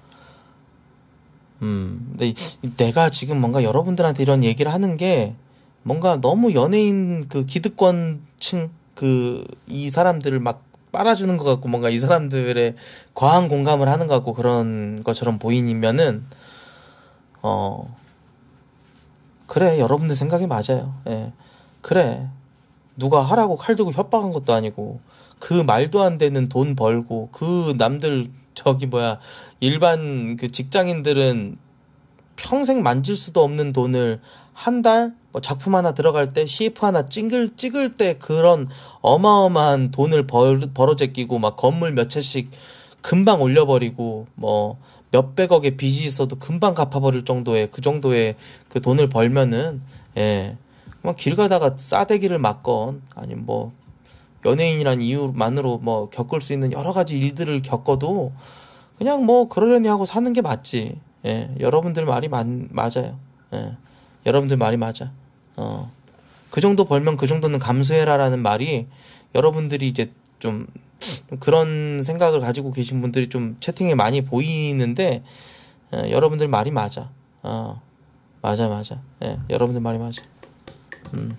음. 근데 내가 지금 뭔가 여러분들한테 이런 얘기를 하는 게 뭔가 너무 연예인 그 기득권층 그 이 사람들을 막 빨아주는 것 같고 뭔가 이 사람들의 과한 공감을 하는 것 같고 그런 것처럼 보이면은 어 그래 여러분들 생각이 맞아요. 예. 그래 누가 하라고 칼 들고 협박한 것도 아니고 그 말도 안 되는 돈 벌고 그 남들 저기 뭐야 일반 그 직장인들은 평생 만질 수도 없는 돈을 한 달 뭐 작품 하나 들어갈 때 씨에프 하나 찍을 찍을 때 그런 어마어마한 돈을 벌 벌어 제끼고 막 건물 몇 채씩 금방 올려버리고 뭐 몇백억의 빚이 있어도 금방 갚아버릴 정도의 그 정도의 그 돈을 벌면은 예. 뭐 길 가다가 싸대기를 맞건 아니면 뭐 연예인이란 이유만으로 뭐 겪을 수 있는 여러 가지 일들을 겪어도 그냥 뭐 그러려니 하고 사는 게 맞지. 예. 여러분들 말이 맞, 맞아요. 예. 여러분들 말이 맞아. 어. 그 정도 벌면 그 정도는 감수해라라는 말이 여러분들이 이제 좀 그런 생각을 가지고 계신 분들이 좀 채팅에 많이 보이는데 예, 여러분들 말이 맞아. 어. 맞아 맞아. 예. 여러분들 말이 맞아. 음.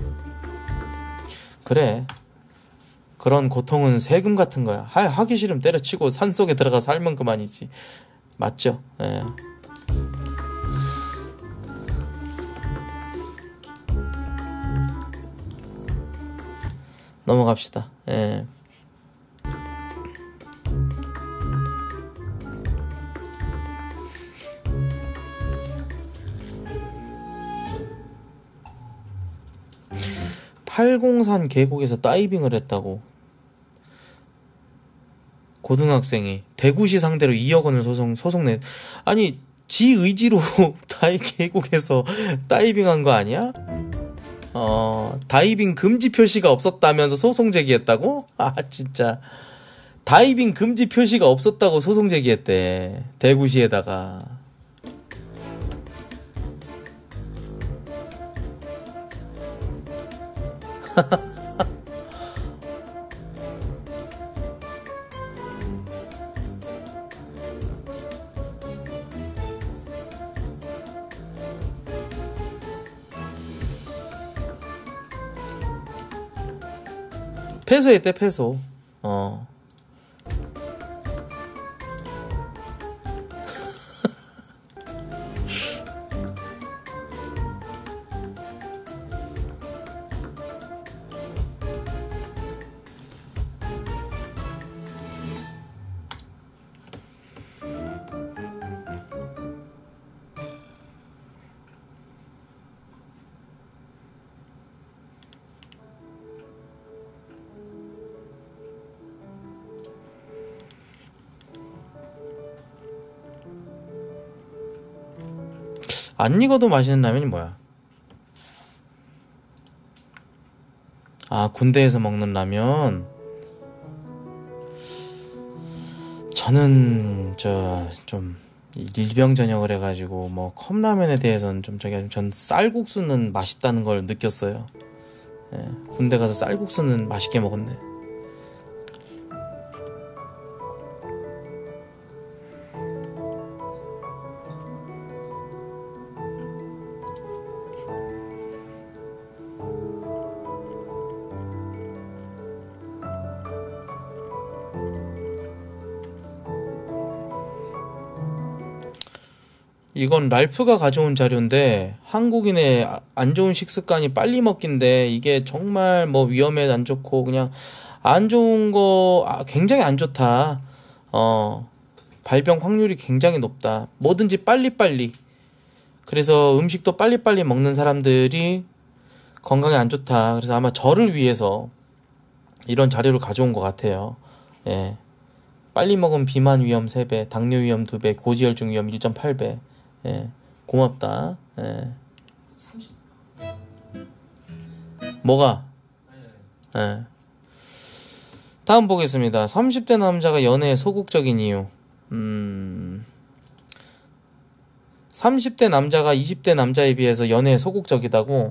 그래. 그런 고통은 세금 같은 거야. 하, 하기 싫으면 때려치고 산속에 들어가 살면 그만이지. 맞죠? 예. 넘어갑시다. 예. 팔공산 계곡에서 다이빙을 했다고 고등학생이 대구시 상대로 이억 원을 소송 소송 내. 아니 지 의지로 다이 계곡에서 다이빙한 거 아니야? 어 다이빙 금지 표시가 없었다면서 소송 제기했다고? 아 진짜 다이빙 금지 표시가 없었다고 소송 제기했대 대구시에다가. 패소했대 패소. 어. 안 익어도 맛있는 라면이 뭐야? 아 군대에서 먹는 라면. 저는 저 좀 일병전역을 해가지고 뭐 컵라면에 대해서는 좀 저기 전 쌀국수는 맛있다는 걸 느꼈어요. 예, 군대 가서 쌀국수는 맛있게 먹었네. 이건 랄프가 가져온 자료인데 한국인의 안 좋은 식습관이 빨리 먹기인데 이게 정말 뭐 위험에 안 좋고 그냥 안 좋은 거 아, 굉장히 안 좋다. 어 발병 확률이 굉장히 높다. 뭐든지 빨리빨리. 그래서 음식도 빨리빨리 먹는 사람들이 건강에 안 좋다. 그래서 아마 저를 위해서 이런 자료를 가져온 것 같아요. 예. 빨리 먹으면 비만 위험 세 배, 당뇨 위험 두 배, 고지혈증 위험 일 점 팔 배. 예, 고맙다. 예. 삼십. 뭐가? 예. 다음 보겠습니다. 삼십 대 남자가 연애에 소극적인 이유. 음. 삼십 대 남자가 이십 대 남자에 비해서 연애에 소극적이다고?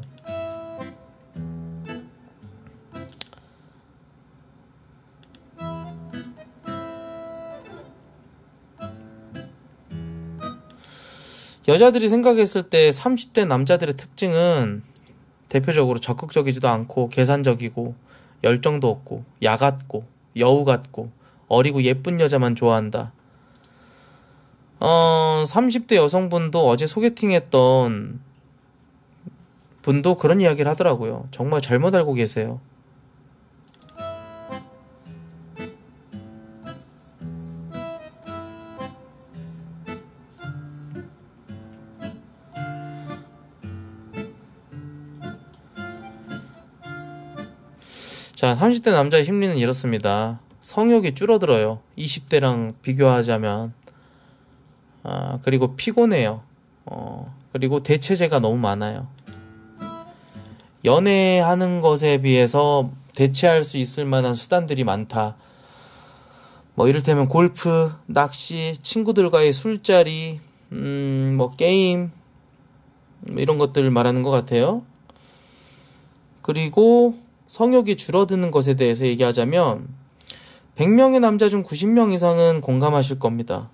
여자들이 생각했을 때 삼십 대 남자들의 특징은 대표적으로 적극적이지도 않고 계산적이고 열정도 없고 야같고 여우 같고 어리고 예쁜 여자만 좋아한다. 어, 삼십 대 여성분도 어제 소개팅했던 분도 그런 이야기를 하더라고요. 정말 잘못 알고 계세요. 자, 삼십 대 남자의 심리는 이렇습니다. 성욕이 줄어들어요. 이십 대랑 비교하자면. 아, 그리고 피곤해요. 어, 그리고 대체제가 너무 많아요. 연애하는 것에 비해서 대체할 수 있을 만한 수단들이 많다. 뭐 이를테면 골프, 낚시, 친구들과의 술자리, 음, 뭐 게임, 이런 것들 말하는 것 같아요. 그리고 성욕이 줄어드는 것에 대해서 얘기하자면 백 명의 남자 중 구십 명 이상은 공감하실 겁니다.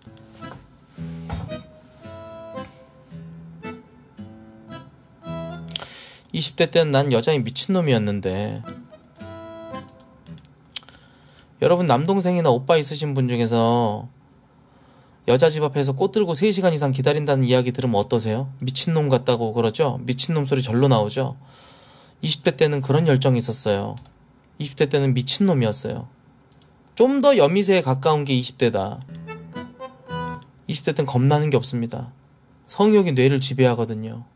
이십 대 때는 난 여자인 미친놈이었는데, 여러분 남동생이나 오빠 있으신 분 중에서 여자 집 앞에서 꽃 들고 세 시간 이상 기다린다는 이야기 들으면 어떠세요? 미친놈 같다고 그러죠? 미친놈 소리 절로 나오죠? 이십 대 때는 그런 열정이 있었어요. 이십 대 때는 미친놈이었어요. 좀 더 여미새에 가까운 게 이십 대다. 이십 대 때는 겁나는 게 없습니다. 성욕이 뇌를 지배하거든요.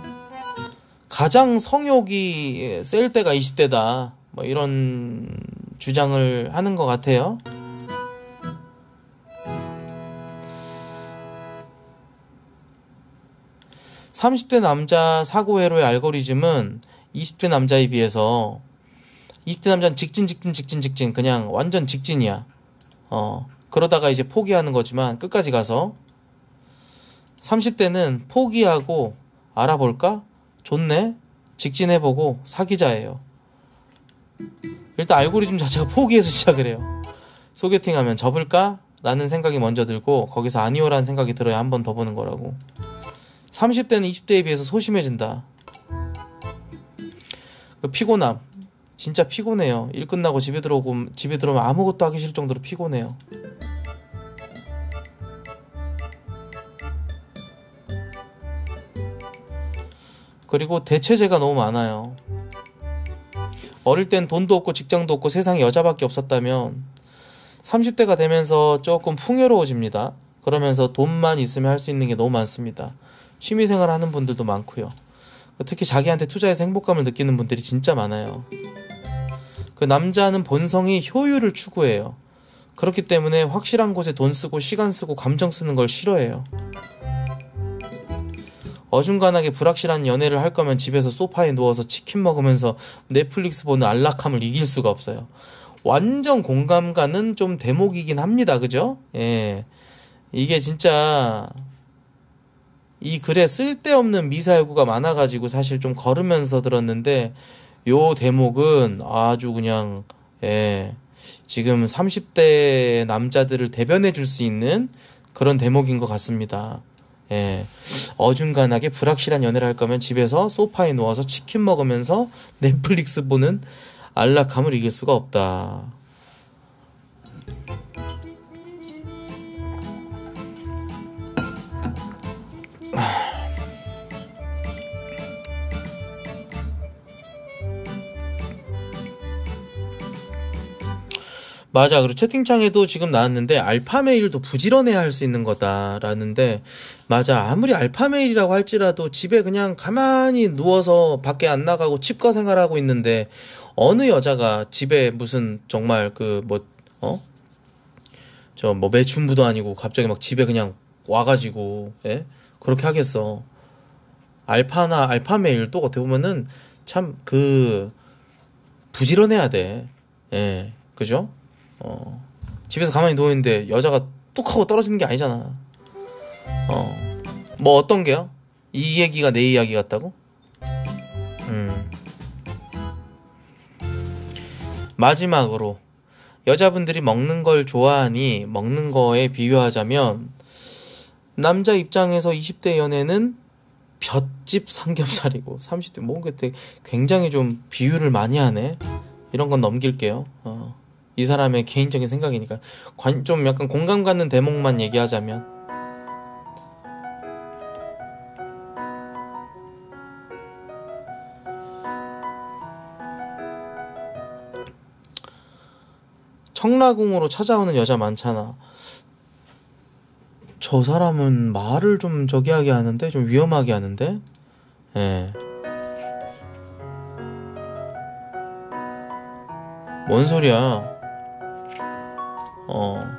가장 성욕이 셀 때가 이십 대다. 뭐 이런 주장을 하는 것 같아요. 삼십 대 남자 사고회로의 알고리즘은 이십 대 남자에 비해서, 이십 대 남자는 직진 직진 직진 직진 그냥 완전 직진이야. 어 그러다가 이제 포기하는 거지만 끝까지 가서, 삼십 대는 포기하고 알아볼까? 좋네? 직진해보고 사귀자예요. 일단 알고리즘 자체가 포기해서 시작을 해요. 소개팅하면 접을까? 라는 생각이 먼저 들고 거기서 아니오라는 생각이 들어야 한 번 더 보는 거라고. 삼십 대는 이십 대에 비해서 소심해진다. 그 피곤함, 진짜 피곤해요. 일 끝나고 집에 들어오고 집에 들어오면 아무것도 하기 싫을 정도로 피곤해요. 그리고 대체제가 너무 많아요. 어릴 땐 돈도 없고 직장도 없고 세상에 여자밖에 없었다면 삼십 대가 되면서 조금 풍요로워집니다. 그러면서 돈만 있으면 할 수 있는 게 너무 많습니다. 취미생활 하는 분들도 많고요. 특히 자기한테 투자해서 행복감을 느끼는 분들이 진짜 많아요. 그 남자는 본성이 효율을 추구해요. 그렇기 때문에 확실한 곳에 돈 쓰고 시간 쓰고 감정 쓰는 걸 싫어해요. 어중간하게 불확실한 연애를 할 거면 집에서 소파에 누워서 치킨 먹으면서 넷플릭스 보는 안락함을 이길 수가 없어요. 완전 공감 가는 좀 대목이긴 합니다. 그죠? 예. 이게 진짜 이 글에 쓸데없는 미사여구가 많아가지고 사실 좀 걸으면서 들었는데, 요 대목은 아주 그냥 예 지금 삼십 대 남자들을 대변해 줄 수 있는 그런 대목인 것 같습니다. 예, 어중간하게 불확실한 연애를 할 거면 집에서 소파에 누워서 치킨 먹으면서 넷플릭스 보는 안락함을 이길 수가 없다. 맞아. 그리고 채팅창에도 지금 나왔는데 알파메일도 부지런해야 할 수 있는 거다라는데, 맞아. 아무리 알파메일이라고 할지라도 집에 그냥 가만히 누워서 밖에 안 나가고 집과 생활하고 있는데, 어느 여자가 집에 무슨 정말 그 뭐 어? 저 뭐 매춘부도 아니고 갑자기 막 집에 그냥 와가지고 예? 그렇게 하겠어. 알파나 알파메일도 어떻게 보면은 참 그 부지런해야 돼. 예, 그죠? 어, 집에서 가만히 누워있는데 여자가 뚝 하고 떨어지는 게 아니잖아. 어, 뭐 어떤 게요? 이 얘기가 내 이야기 같다고? 음. 마지막으로, 여자분들이 먹는 걸 좋아하니 먹는 거에 비유하자면, 남자 입장에서 이십 대 연애는 볏집 삼겹살이고 삼십 대 뭔가 되게 굉장히 좀 비유를 많이 하네. 이런 건 넘길게요. 어. 이 사람의 개인적인 생각이니까 관, 좀 약간 공감 갖는 대목만 얘기하자면 청라궁으로 찾아오는 여자 많잖아. 저 사람은 말을 좀 저기 하게 하는데 좀 위험하게 하는데 예. 뭔 소리야. 어.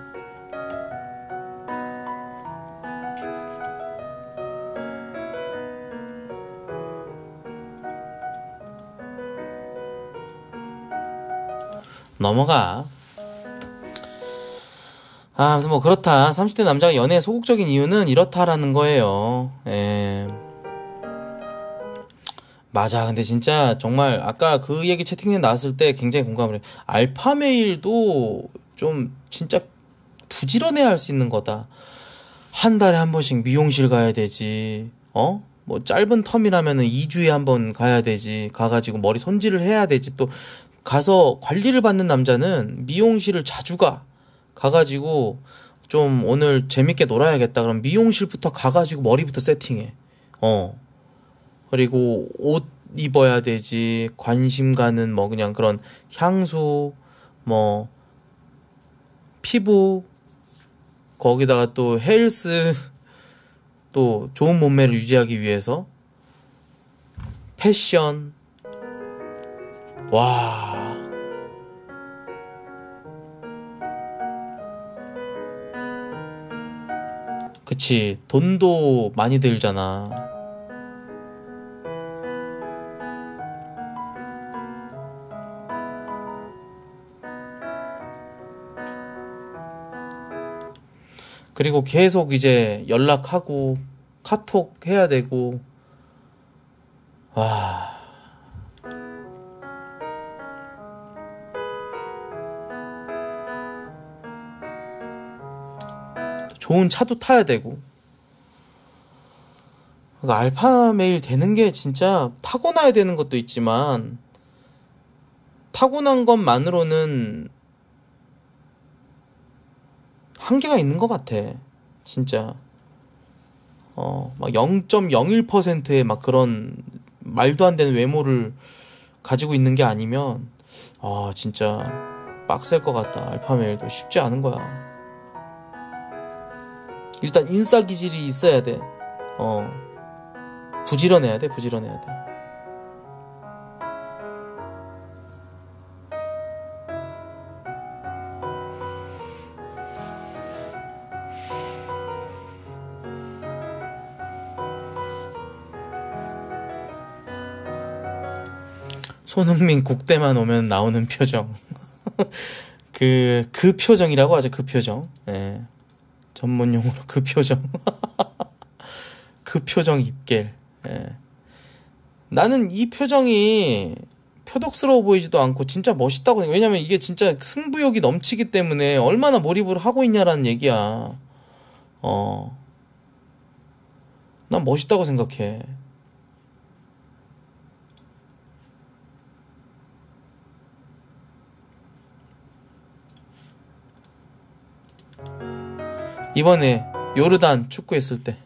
넘어가. 아, 아무튼 뭐 그렇다. 삼십 대 남자가 연애에 소극적인 이유는 이렇다라는 거예요. 예. 맞아. 근데 진짜 정말 아까 그 얘기 채팅에 나왔을 때 굉장히 공감을 해. 알파메일도 좀 진짜 부지런해야 할 수 있는 거다. 한 달에 한 번씩 미용실 가야 되지. 어? 뭐 짧은 텀이라면은 이 주에 한 번 가야 되지. 가가지고 머리 손질을 해야 되지. 또 가서 관리를 받는 남자는 미용실을 자주 가. 가가지고 좀 오늘 재밌게 놀아야겠다. 그럼 미용실부터 가가지고 머리부터 세팅해. 어. 그리고 옷 입어야 되지. 관심 가는 뭐 그냥 그런 향수, 뭐 피부, 거기다가 또 헬스, 또 좋은 몸매를 유지하기 위해서 패션. 와. 그치. 돈도 많이 들잖아. 그리고 계속 이제 연락하고 카톡 해야 되고. 와. 좋은 차도 타야 되고. 그러니까 알파메일 되는 게 진짜 타고나야 되는 것도 있지만 타고난 것만으로는 한계가 있는 것 같아. 진짜. 어, 막 영 점 영일 퍼센트의 막 그런 말도 안 되는 외모를 가지고 있는 게 아니면 아, 진짜 빡셀 것 같다. 알파메일도 쉽지 않은 거야. 일단 인싸 기질이 있어야 돼. 어. 부지런해야 돼. 부지런해야 돼. 손흥민 국대만 오면 나오는 표정. 그, 그 표정이라고 하죠. 그 표정. 예. 전문 용어로 그 표정. 그 표정 입겔. 예. 나는 이 표정이 표독스러워 보이지도 않고 진짜 멋있다고. 왜냐면 이게 진짜 승부욕이 넘치기 때문에 얼마나 몰입을 하고 있냐라는 얘기야. 어. 난 멋있다고 생각해. 이번에 요르단 축구했을 때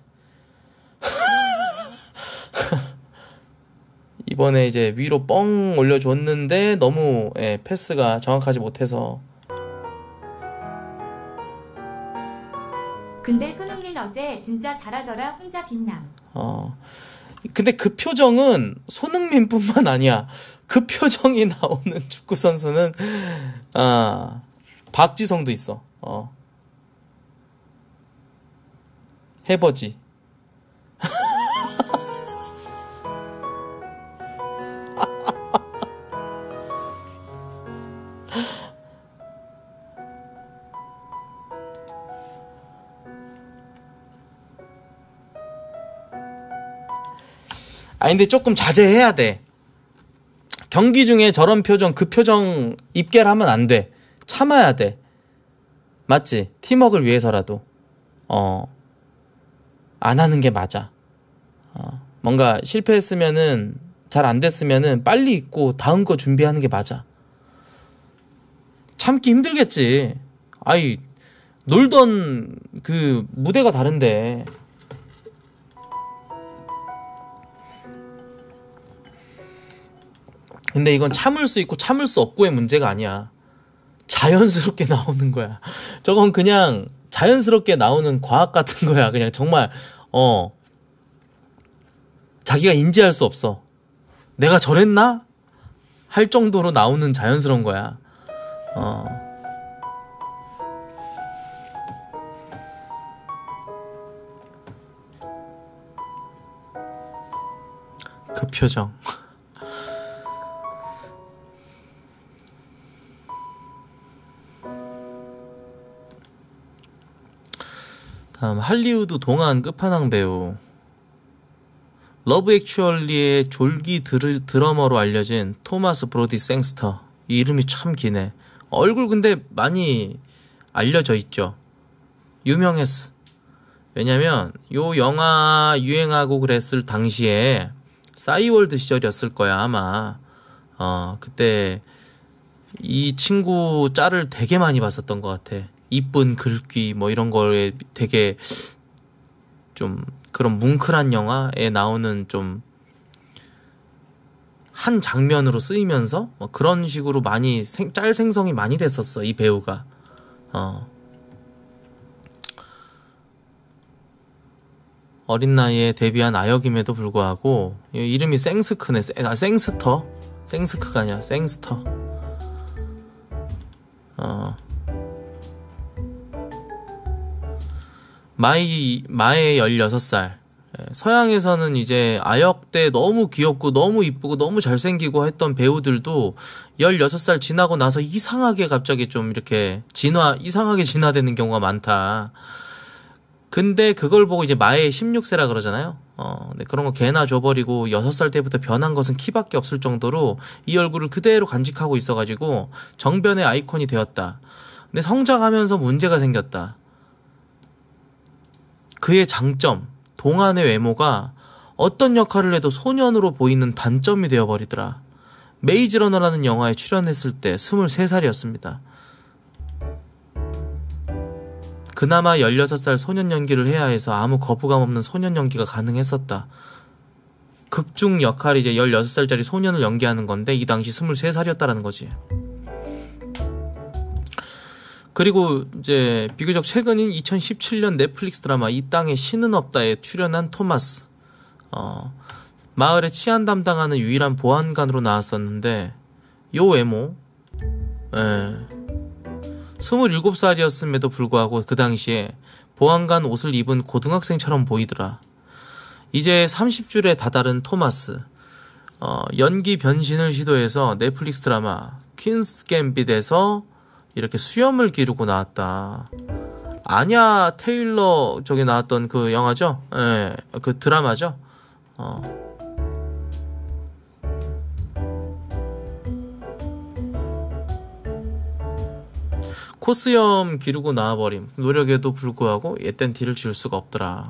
이번에 이제 위로 뻥 올려줬는데 너무 예, 패스가 정확하지 못해서. 근데 손흥민 어제 진짜 잘하더라. 혼자 빛남. 어. 근데 그 표정은 손흥민뿐만 아니야. 그 표정이 나오는 축구 선수는 아 박지성도 있어. 어. 해버지. 아니 근데 조금 자제해야 돼. 경기 중에 저런 표정, 그 표정 입결 하면 안 돼. 참아야 돼. 맞지? 팀워크를 위해서라도. 어. 안 하는 게 맞아. 어. 뭔가 실패했으면은 잘 안 됐으면은 빨리 잊고 다음 거 준비하는 게 맞아. 참기 힘들겠지. 아이 놀던 그 무대가 다른데. 근데 이건 참을 수 있고 참을 수 없고의 문제가 아니야. 자연스럽게 나오는 거야. 저건 그냥 자연스럽게 나오는 과학 같은 거야. 그냥 정말 어 자기가 인지할 수 없어. 내가 저랬나? 할 정도로 나오는 자연스러운 거야. 어. 그 표정. 다음 할리우드 동안 끝판왕 배우. 러브 액츄얼리의 졸기 드르, 드러머로 알려진 토마스 브로디 생스터. 이 이름이 참 기네. 얼굴 근데 많이 알려져 있죠. 유명했어. 왜냐면 요 영화 유행하고 그랬을 당시에 싸이월드 시절이었을 거야 아마. 어 그때 이 친구 짤을 되게 많이 봤었던 것 같아. 이쁜 글귀 뭐 이런 거에 되게 좀 그런 뭉클한 영화에 나오는 좀 한 장면으로 쓰이면서 뭐 그런 식으로 많이 생, 짤 생성이 많이 됐었어 이 배우가. 어. 어린 나이에 데뷔한 아역임에도 불구하고 이름이 생스크네. 아 생스터. 생스크가 아니라 생스터. 어. 마이 마의 열여섯 살. 서양에서는 이제 아역 때 너무 귀엽고 너무 이쁘고 너무 잘생기고 했던 배우들도 열여섯 살 지나고 나서 이상하게 갑자기 좀 이렇게 진화 이상하게 진화되는 경우가 많다. 근데 그걸 보고 이제 마의 십육 세라 그러잖아요. 어, 근데 그런 거 개나 줘버리고 여섯 살 때부터 변한 것은 키밖에 없을 정도로 이 얼굴을 그대로 간직하고 있어가지고 정변의 아이콘이 되었다. 근데 성장하면서 문제가 생겼다. 그의 장점, 동안의 외모가 어떤 역할을 해도 소년으로 보이는 단점이 되어버리더라. 메이즈 러너라는 영화에 출연했을 때 스물세 살이었습니다. 그나마 열여섯 살 소년 연기를 해야 해서 아무 거부감 없는 소년 연기가 가능했었다. 극중 역할이 이제 열여섯 살짜리 소년을 연기하는 건데 이 당시 스물세 살이었다라는 거지. 그리고 이제 비교적 최근인 이천십칠 년 넷플릭스 드라마 이 땅에 신은 없다에 출연한 토마스. 어, 마을에 치안 담당하는 유일한 보안관으로 나왔었는데 요 외모. 예. 스물일곱 살이었음에도 불구하고 그 당시에 보안관 옷을 입은 고등학생처럼 보이더라. 이제 삼십 줄에 다다른 토마스. 어, 연기 변신을 시도해서 넷플릭스 드라마 퀸스 갬빗에서 이렇게 수염을 기르고 나왔다. 아냐 테일러 저기 나왔던 그 영화죠? 예, 그 드라마죠? 어. 코수염 기르고 나와버림. 노력에도 불구하고 얘땐 뒤를 지을 수가 없더라.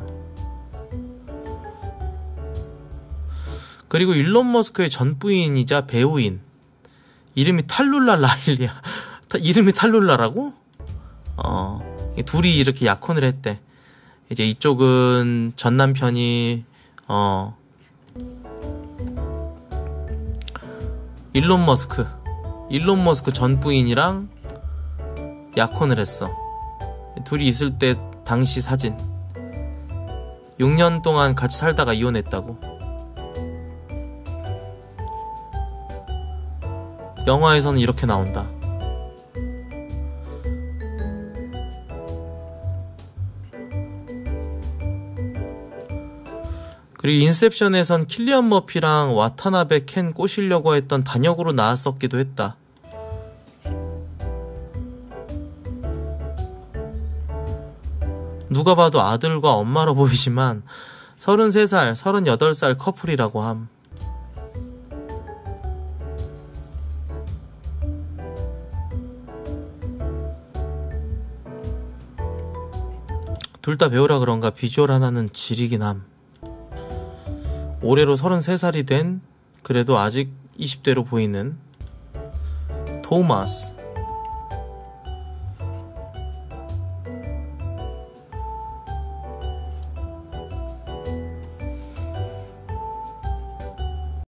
그리고 일론 머스크의 전 부인이자 배우인. 이름이 탈룰라 라일리야. 이름이 탈룰라라고? 어, 둘이 이렇게 약혼을 했대. 이제 이쪽은 전 남편이 어 일론 머스크, 일론 머스크 전 부인이랑 약혼을 했어. 둘이 있을 때 당시 사진. 육 년 동안 같이 살다가 이혼했다고. 영화에서는 이렇게 나온다. 그리고 인셉션에선 킬리안 머피랑 와타나베 켄 꼬시려고 했던 단역으로 나왔었기도 했다. 누가 봐도 아들과 엄마로 보이지만 서른세 살, 서른여덟 살 커플이라고 함. 둘 다 배우라 그런가 비주얼 하나는 지리긴 함. 올해로 서른세 살이 된 그래도 아직 이십 대로 보이는 토마스.